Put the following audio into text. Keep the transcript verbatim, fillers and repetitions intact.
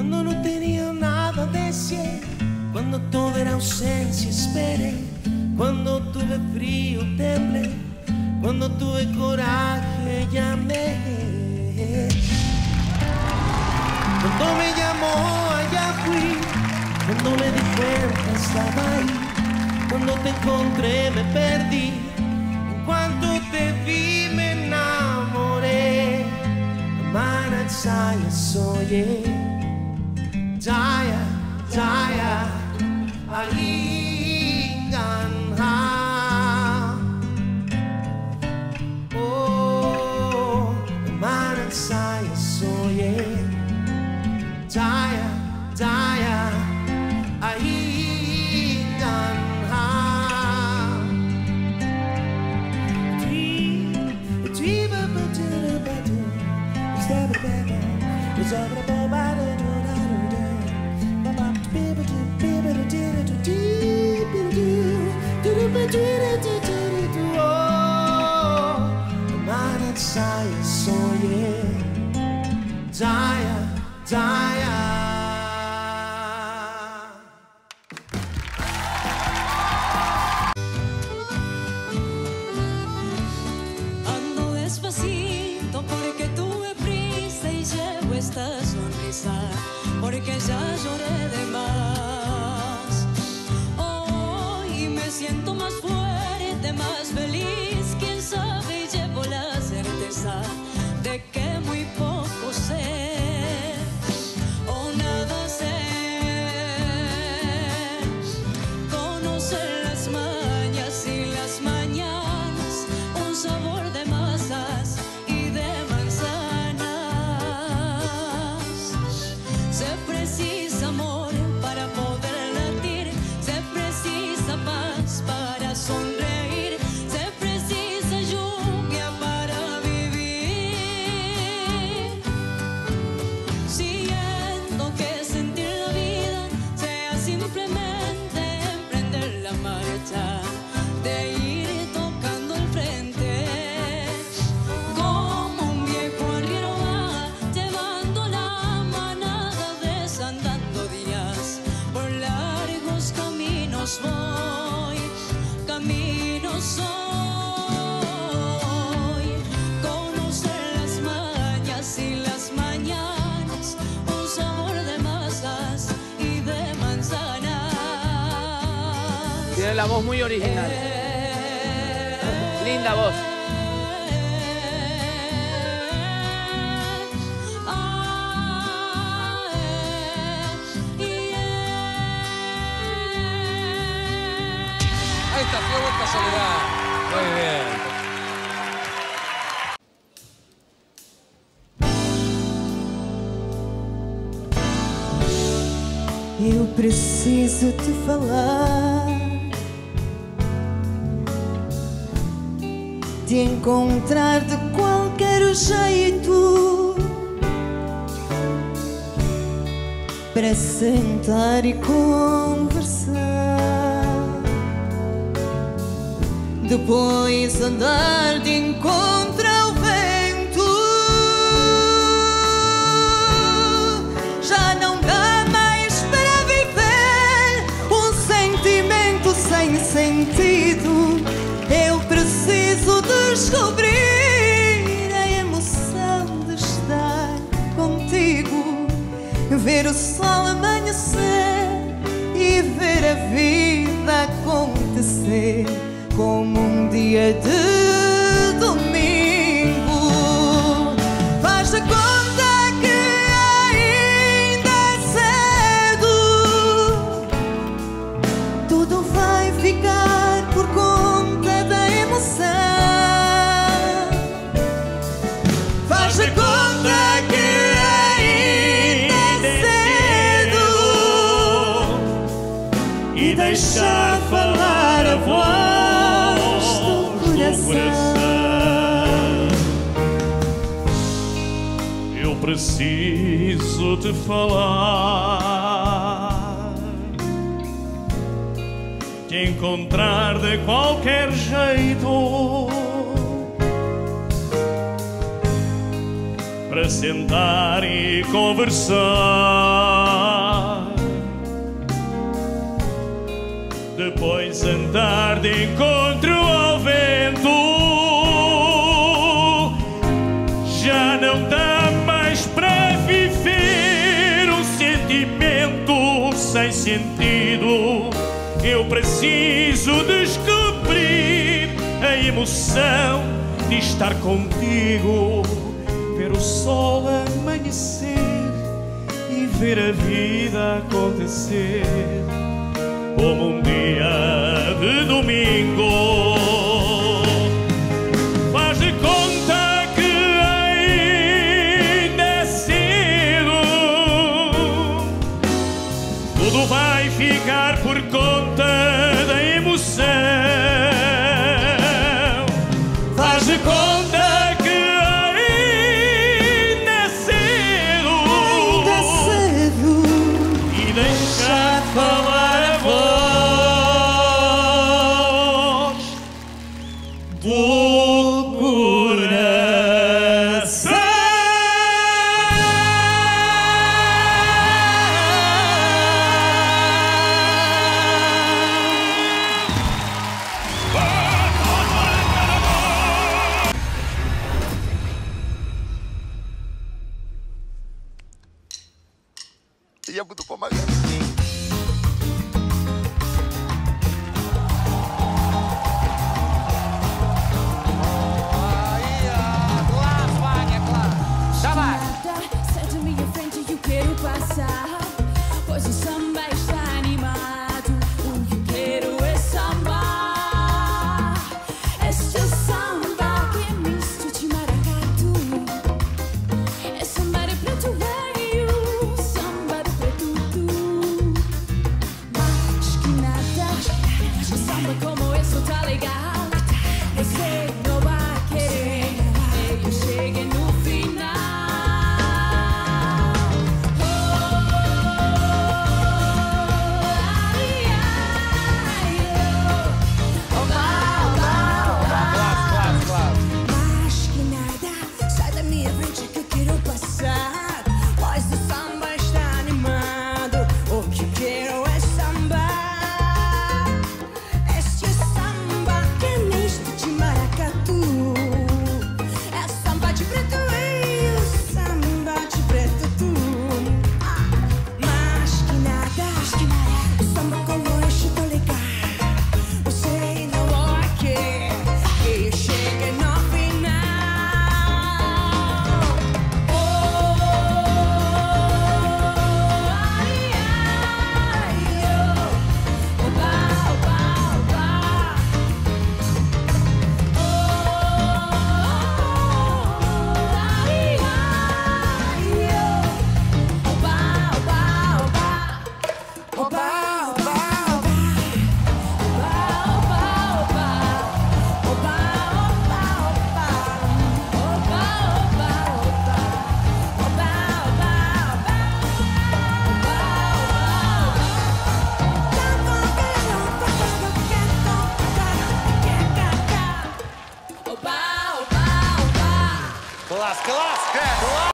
Cuando no tenía nada deseé, cuando todo era ausencia esperé, cuando tuve frío temblé, cuando tuve coraje llamé. Cuando me llamó allá fui, cuando me di cuenta estaba ahí, cuando te encontré me perdí, en cuanto te vi me enamoré. Mana saya soye, jaya jaya alingan ha. Oh, mana saya soye, jaya jaya alingan ha. Dream, dream about it. Saya soye, jaya jaya. Ando despacito porque tuve prisa y llevo esta sonrisa porque ya lloré de más. Hoy me siento más fuerte, más feliz, quién sabe, y llevo la certeza de que muy poco sé o nada sé. Conocer las mañas y las mañanas, un sabor de masas y de manzanas. Se precisa amor para poder latir, se precisa paz para sonreír, se precisa lluvia para vivir. Siento que sentir la vida sea simplemente emprender la marcha, de ir tocando el frente, como un viejo arriero va llevando la manada, desandando días por largos caminos voy, caminos soy. Conocer las mañas y las mañanas, un sabor de masas y de manzanas. Tiene la voz muy original. Linda voz. Ahí está, fue vuelta Soledad. Muy bien. Eu preciso te falar, te encontrar de qualquer jeito, para sentar e conversar, depois andar de encontro ao vento. Já não dá mais para viver um sentimento sem sentido. Eu preciso descobrir a emoção de estar contigo, ver o sol amanhecer e ver a vida acontecer como um dia de domingo. Faz de conta que ainda é cedo, tudo vai ficar por conta da emoção. Faz de conta que ainda é cedo e deixa falar a voz do coração. Eu preciso te falar, te encontrar de qualquer jeito, para sentar e conversar. Depois andar de encontro ao vento. Já não dá mais para viver um sentimento sem sentido. Eu preciso descobrir a emoção de estar contigo, ver o sol amanhecer e ver a vida acontecer como um dia de domingo. Faz de conta que ainda é cedo, tudo vai ficar por conta da emoção. Faz de conta que ainda é cedo, ainda é cedo, e deixar falar a voz do coração. Ia muito pomagando. Claro, Vânia, claro. Já vai. Sai de minha frente, eu quero passar.